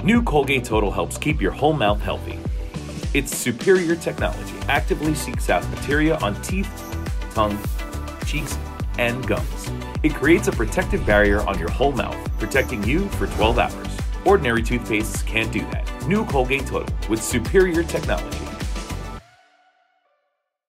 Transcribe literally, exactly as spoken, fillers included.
New Colgate Total helps keep your whole mouth healthy. Its superior technology actively seeks out bacteria on teeth, tongue, cheeks, and gums. It creates a protective barrier on your whole mouth, protecting you for twelve hours. Ordinary toothpastes can't do that. New Colgate Total with superior technology